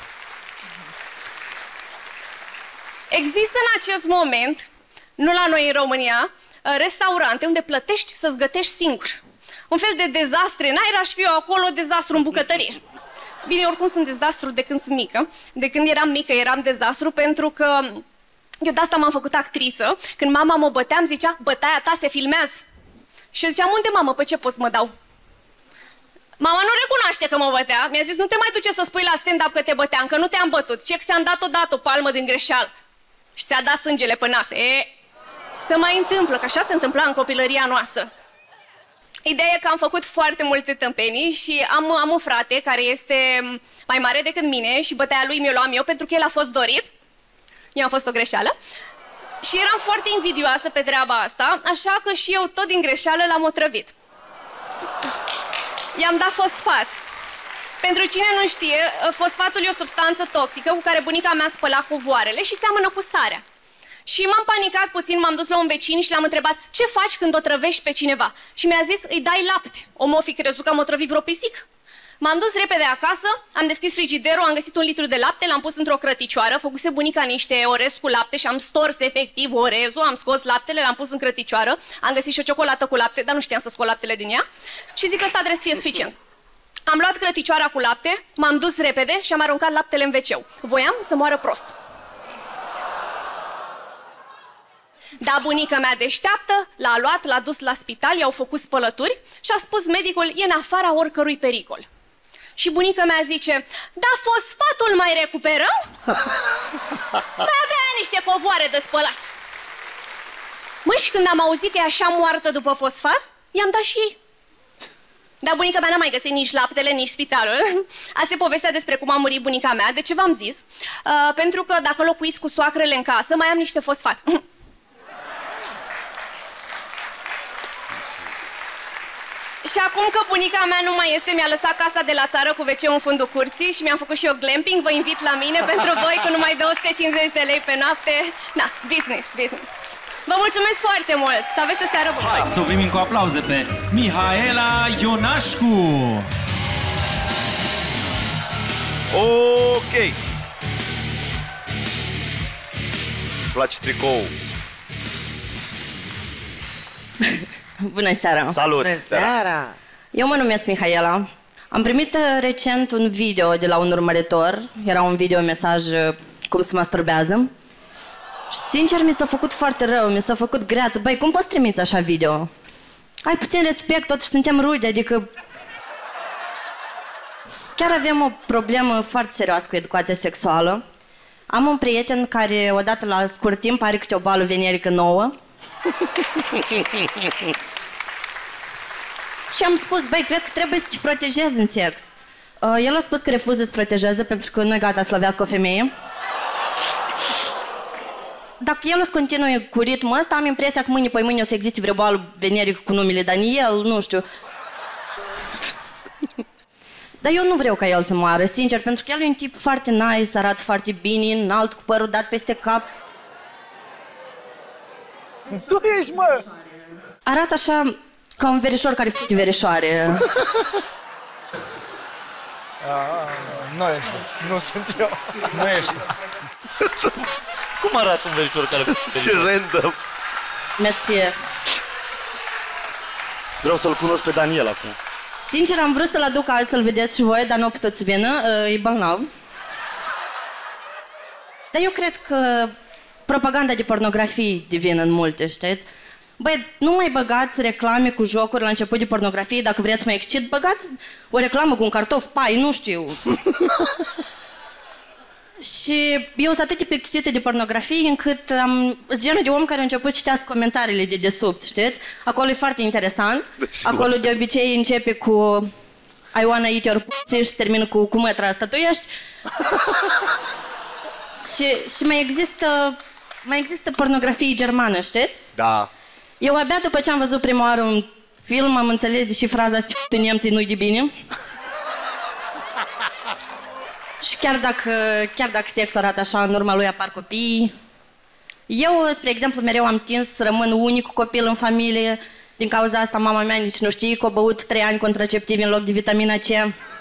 Există în acest moment, nu la noi în România, restaurante unde plătești să-ți gătești singur. Un fel de dezastre în aer, aș fi eu acolo, dezastru în bucătărie. Bine, oricum sunt dezastru de când sunt mică. De când eram mică eram dezastru pentru că eu de asta m-am făcut actriță. Când mama mă bătea, îmi zicea, bătaia ta se filmează. Și eu ziceam, unde mamă, pe ce pot să mă dau? Mama nu recunoaște că mă bătea. Mi-a zis, nu te mai duce să spui la stand-up că te băteam, că nu te-am bătut. Ce că ți-am dat odată o palmă din greșeală. Și ți-a dat sângele pe nas. Se mai întâmplă, că așa se întâmpla în copilăria noastră. Ideea e că am făcut foarte multe tâmpenii și am un frate care este mai mare decât mine și bătaia lui mi-o luam eu pentru că el a fost dorit. Eu am fost o greșeală. Și eram foarte invidioasă pe treaba asta, așa că și eu tot din greșeală l-am otrăvit. I-am dat fosfat. Pentru cine nu știe, fosfatul e o substanță toxică cu care bunica mea spăla covoarele și seamănă cu sarea. Și m-am panicat puțin, m-am dus la un vecin și l-am întrebat, ce faci când o trăvești pe cineva? Și mi-a zis, îi dai lapte. Omul o fi crezut că am otrăvit vreo pisică. M-am dus repede acasă, am deschis frigiderul, am găsit 1 litru de lapte, l-am pus într-o crăticioară, făcuse bunica niște orez cu lapte și am stors efectiv orezul, am scos laptele, l-am pus în crăticioară, am găsit și o ciocolată cu lapte, dar nu știam să scot laptele din ea și zic că ăsta trebuie să fie suficient. Am luat crăticioara cu lapte, m-am dus repede și am aruncat laptele în WC-ul. Voiam să moară prost. Dar bunica mea deșteaptă l-a luat, l-a dus la spital, i-au făcut spălături și a spus medicul, e în afara oricărui pericol. Și bunica mea zice, da, fosfatul mai recuperăm? Mai avea niște covoare de spălat. Măi, și când am auzit că e așa moartă după fosfat, i-am dat și ei. Dar bunica mea n-a mai găsit nici laptele, nici spitalul. Asta e povestea despre cum a murit bunica mea. De ce v-am zis? Pentru că dacă locuiți cu soacrele în casă, mai am niște fosfat. Și acum că bunica mea nu mai este, mi-a lăsat casa de la țară cu WC-ul în fundul curții și mi-am făcut și eu glamping. Vă invit la mine pentru voi cu numai 250 de lei pe noapte. Na, business, business. Vă mulțumesc foarte mult! Să aveți o seară bună! Hai să o primim cu aplauze pe Mihaela Ionașcu! Ok! Îmi place tricoul. Bună seara! Salut! Bună seara! Eu mă numesc Mihaela. Am primit recent un video de la un urmăritor. Era un video-mesaj cum se masturbează. Și sincer, mi s-a făcut foarte rău, mi s-a făcut greață. Băi, cum poți trimite așa video? Ai puțin respect, totuși suntem rude, adică... Chiar avem o problemă foarte serioasă cu educația sexuală. Am un prieten care, odată la scurt timp, are câte o bală venerică nouă. Și am spus, băi, cred că trebuie să te protejezi în sex. El a spus că refuză să se protejeze pentru că nu e gata să lovească o femeie. Dacă el o să continue cu ritmul ăsta, am impresia că mâine, mâine o să existe vreo boală venerică cu numele Daniel, nu știu. Dar eu nu vreau ca el să moară, sincer, pentru că el e un tip foarte nice, arată foarte bine, înalt, cu părul dat peste cap. Tu ești, mă! Arată așa ca un verișor care fute verișoare. Nu ești. Nu sunt eu. Nu ești. Cum arată un verișor care fute verișoare? Ce random! Mersi. Vreau să-l cunosc pe Daniel acum. Sincer, am vrut să-l aduc azi să-l vedeți și voi, dar nu a putut să vină, e bolnav. Dar eu cred că propaganda de pornografie devine în multe, știți? Băi, nu mai băgați reclame cu jocuri la început de pornografie, dacă vreți să mă excit, băgați o reclamă cu un cartof pai, nu știu. Și eu sunt atât de plictisită de pornografie încât sunt genul de om care a început să citească comentariile de desubt, știți? Acolo e foarte interesant. Acolo de obicei începe cu I wanna eat your pussy și termină cu cum mă statuiești. și mai există pornografie germană, știți? Da. Eu abia după ce am văzut prima oară un film am înțeles deși fraza asta de nemții nu-i de bine. Și chiar dacă sexul arată așa, în urma lui apar copii. Eu, spre exemplu, mereu am tins să rămân unicul copil în familie. Din cauza asta, mama mea nici nu știe că a băut 3 ani contraceptivi în loc de vitamina C.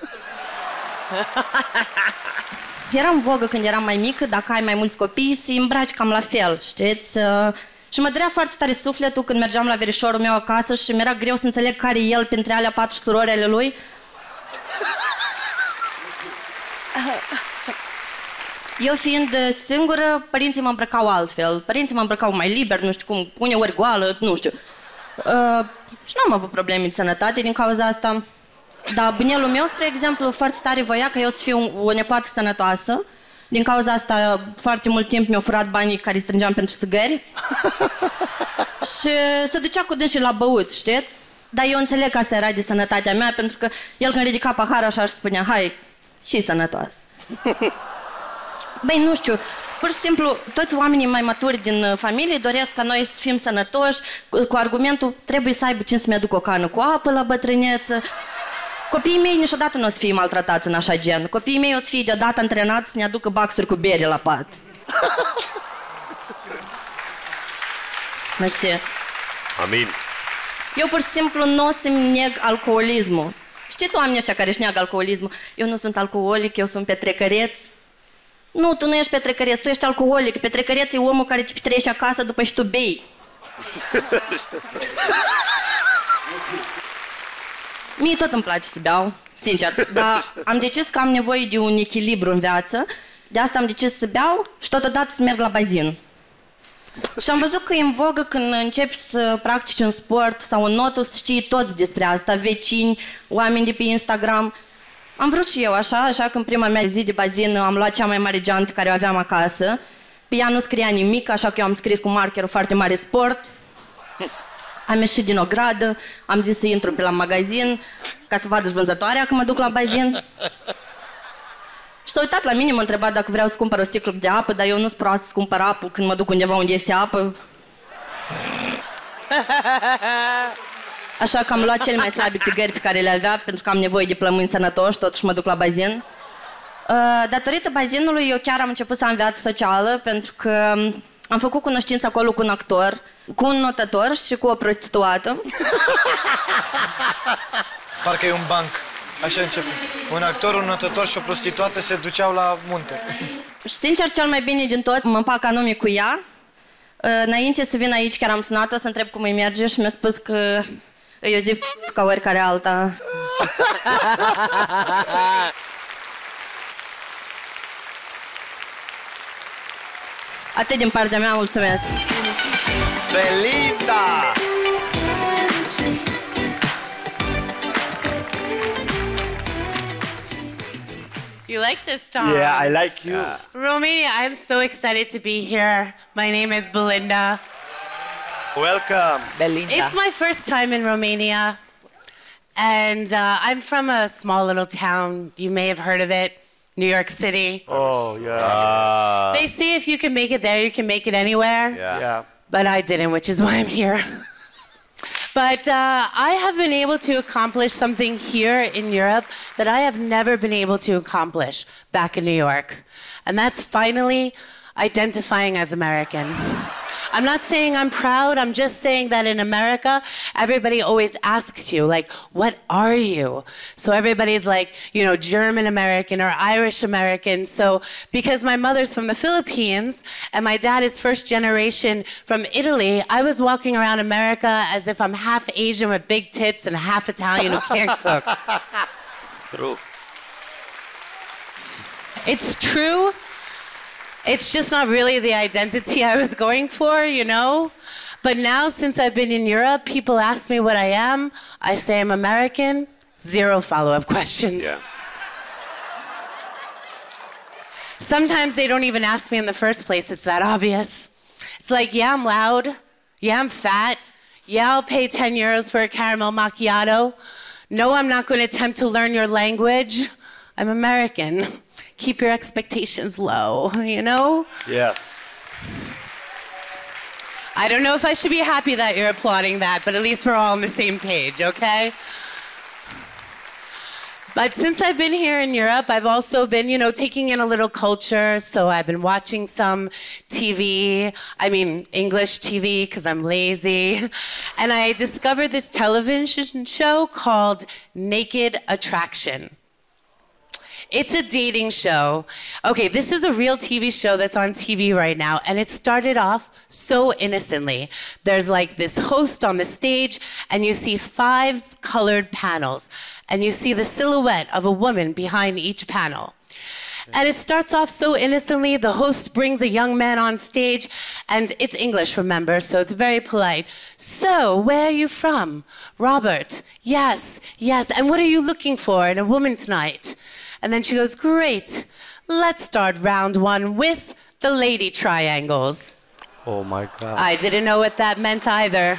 Era în vogă când eram mai mică, dacă ai mai mulți copii, să-i îmbraci cam la fel, știți? Și mă durea foarte tare sufletul când mergeam la verișorul meu acasă și mi-era greu să înțeleg care e el printre alea 4 surori ale lui. Eu fiind singură, părinții mă îmbrăcau altfel. Părinții mă îmbrăcau mai liber, nu știu cum, uneori goală, nu știu. Și n-am avut probleme de sănătate din cauza asta. Dar bunelul meu, spre exemplu, foarte tare voia că eu să fiu o nepoată sănătoasă. Din cauza asta, foarte mult timp mi-au furat banii care strângeam pentru țigări. Și se ducea cu dânsii la băut, știți? Dar eu înțeleg că asta era de sănătatea mea, pentru că el când ridica paharul așa și spunea, hai, și sănătos. Băi, nu știu, pur și simplu, toți oamenii mai maturi din familie doresc ca noi să fim sănătoși, cu argumentul, trebuie să aibă cine să-mi aduc o cană cu apă la bătrâneță. Copiii mei niciodată nu o să fie maltratați în așa gen. Copiii mei o să fie deodată antrenați să ne aducă baxuri cu bere la pat. Mersi. Amin. Eu pur și simplu nu o să-mi neg alcoolismul. Știți oamenii ăștia care își neagă alcoolismul? Eu nu sunt alcoolic, eu sunt petrecăreț. Nu, tu nu ești petrecăreț, tu ești alcoolic. Petrecăreț e omul care te petrești acasă după ce tu bei. Mie tot îmi place să beau, sincer, dar am decis că am nevoie de un echilibru în viață. De asta am decis să beau și totodată să merg la bazin. Și am văzut că e în vogă când începi să practici un sport sau un notul, să știi toți despre asta, vecini, oameni de pe Instagram. Am vrut și eu așa că în prima mea zi de bazin am luat cea mai mare geantă care o aveam acasă. Pe ea nu scria nimic, așa că eu am scris cu markerul foarte mare sport. Am ieșit din ogradă, am zis să intru pe la magazin ca să vadă vânzătoarea când mă duc la bazin. Și s-a uitat la mine, m-a întrebat dacă vreau să cumpăr o sticlă de apă, dar eu nu sunt proastă să cumpăr apă când mă duc undeva unde este apă. Așa că am luat cele mai slabe țigări pe care le avea, pentru că am nevoie de plămâni sănătoși, totuși mă duc la bazin. Datorită bazinului, eu chiar am început să am viață socială, pentru că am făcut cunoștință acolo cu un actor, cu un notător și cu o prostituată. Parcă e un banc. Așa începe. Un actor, un notător și o prostituată se duceau la munte. Și sincer, cel mai bine din tot, mă împac anume cu ea. Înainte să vin aici, chiar am sunat-o să întreb cum îi merge și mi-a spus că e o zi ca oricare alta. Atât din partea mea, mulțumesc. Belinda! You like this song? Yeah, I like you. Romy, I'm so excited to be here. My name is Belinda. Welcome. Belinda. It's my first time in Romania. And I'm from a small little town. You may have heard of it. New York City. Oh, yeah. They say if you can make it there, you can make it anywhere. Yeah. But I didn't, which is why I'm here. But I have been able to accomplish something here in Europe that I have never been able to accomplish back in New York. And that's finally identifying as American. I'm not saying I'm proud, I'm just saying that in America, everybody always asks you, like, what are you? So everybody's like, you know, German American or Irish American. So because my mother's from the Philippines and my dad is first generation from Italy, I was walking around America as if I'm half Asian with big tits and half Italian who can't cook. True. It's true. It's just not really the identity I was going for, you know? But now, since I've been in Europe, people ask me what I am. I say I'm American, 0 follow-up questions. Yeah. Sometimes they don't even ask me in the first place. It's that obvious. It's like, yeah, I'm loud. Yeah, I'm fat. Yeah, I'll pay 10 euros for a caramel macchiato. No, I'm not going to attempt to learn your language. I'm American. Keep your expectations low, you know? Yes. I don't know if I should be happy that you're applauding that, but at least we're all on the same page, okay? But since I've been here in Europe, I've also been, you know, taking in a little culture. So I've been watching some TV, I mean, English TV, because I'm lazy. And I discovered this television show called Naked Attraction. It's a dating show. Okay, this is a real TV show that's on TV right now, and it started off so innocently. There's like this host on the stage, and you see 5 colored panels, and you see the silhouette of a woman behind each panel. And it starts off so innocently. The host brings a young man on stage, and it's English, remember, so it's very polite. So, where are you from? Robert. Yes, yes. And what are you looking for in a woman's night? And then she goes, great. Let's start round 1 with the lady triangles. Oh, my God. I didn't know what that meant either.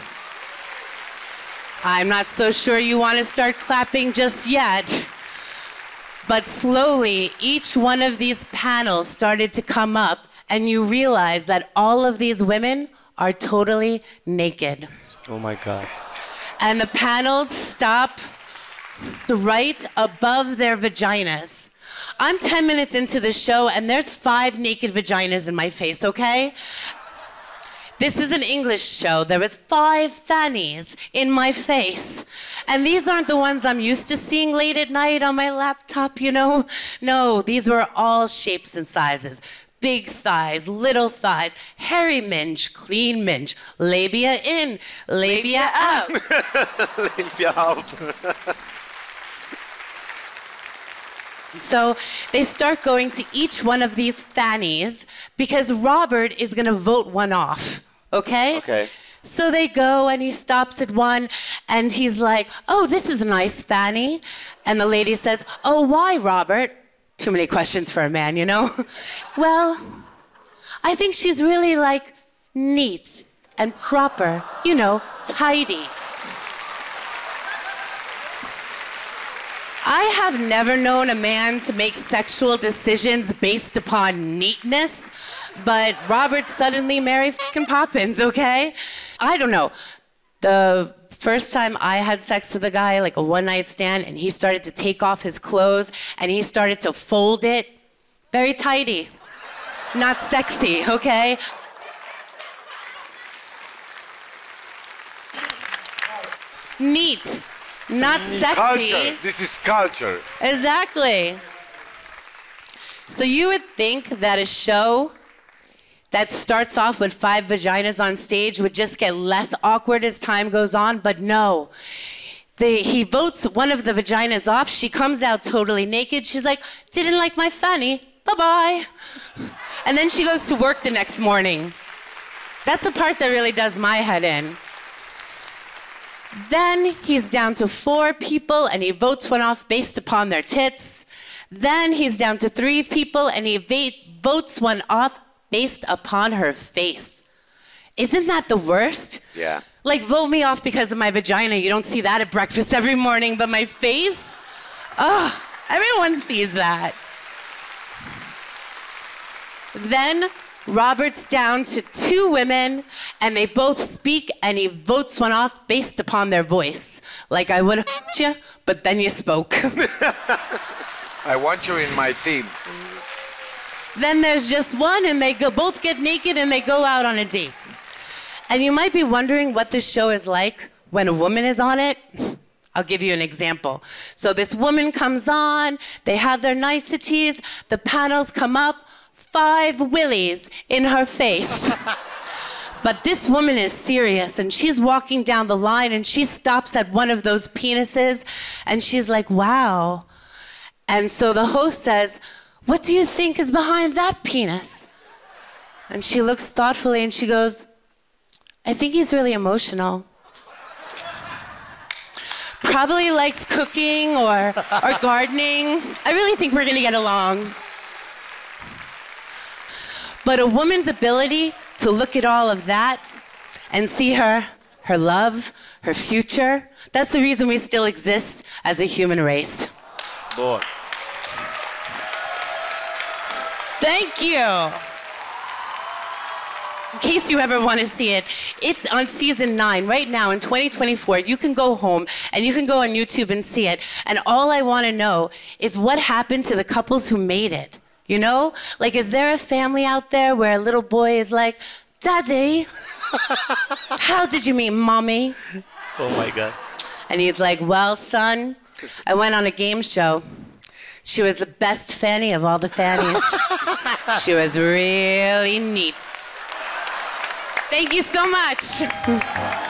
I'm not so sure you want to start clapping just yet. But slowly, each one of these panels started to come up, and you realize that all of these women are totally naked. Oh, my God. And the panels stop right above their vaginas. I'm 10 minutes into the show, and there's 5 naked vaginas in my face, okay? This is an English show. There was 5 fannies in my face. And these aren't the ones I'm used to seeing late at night on my laptop, you know? No, these were all shapes and sizes. Big thighs, little thighs, hairy minge, clean minge, labia in, labia out. Labia out. So they start going to each one of these fannies because Robert is going to vote one off, okay? Okay. So they go and he stops at one and he's like, oh, this is a nice fanny. And the lady says, oh, why, Robert? Too many questions for a man, you know? Well, I think she's really like neat and proper, you know, tidy. I have never known a man to make sexual decisions based upon neatness, but Robert suddenly Mary fucking Poppins, okay? I don't know. The first time I had sex with a guy, like a one-night stand, and he started to take off his clothes and he started to fold it, very tidy, not sexy, okay? Neat. Not sexy. Culture. This is culture. Exactly. So you would think that a show that starts off with 5 vaginas on stage would just get less awkward as time goes on, but no. He votes one of the vaginas off. She comes out totally naked. She's like, didn't like my fanny. Bye-bye. And then she goes to work the next morning. That's the part that really does my head in. Then he's down to 4 people and he votes one off based upon their tits. Then he's down to 3 people and he votes one off based upon her face. Isn't that the worst? Yeah. Like, vote me off because of my vagina. You don't see that at breakfast every morning, but my face? Oh, everyone sees that. Then Robert's down to 2 women, and they both speak, and he votes one off based upon their voice. Like, I would have you, but then you spoke. I want you in my team. Then there's just one, and they both get naked, and they go out on a date. And you might be wondering what this show is like when a woman is on it. I'll give you an example. So this woman comes on, they have their niceties, the panels come up, 5 willies in her face. But this woman is serious, and she's walking down the line, and she stops at one of those penises, and she's like, wow. And so the host says, what do you think is behind that penis? And she looks thoughtfully, and she goes, I think he's really emotional. Probably likes cooking or gardening. I really think we're gonna get along. But a woman's ability to look at all of that and see her love, her future, that's the reason we still exist as a human race. Bun. Thank you. In case you ever want to see it, it's on season 9 right now in 2024. You can go home and you can go on YouTube and see it. And all I want to know is what happened to the couples who made it. You know? Like, is there a family out there where a little boy is like, Daddy, how did you meet Mommy? Oh my God. And he's like, well, son, I went on a game show. She was the best fanny of all the fannies. She was really neat. Thank you so much.